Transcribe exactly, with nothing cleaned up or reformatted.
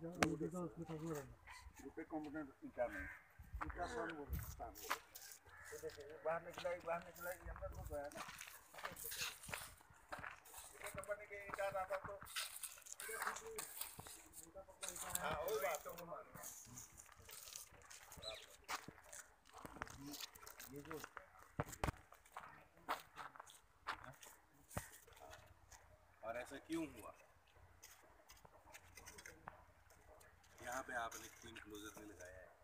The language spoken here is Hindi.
रुपये कॉम्पिटेंट ईटा में ईटा सन वो स्थान वो देखिए बाहर निकला बाहर निकला ये अंदर घुस गया ना कंपनी के ईटा आता तो हाँ वही बात तो ये जो और ऐसा क्यों हुआ यहाँ पे आपने तीन क्लोजर में लगाया है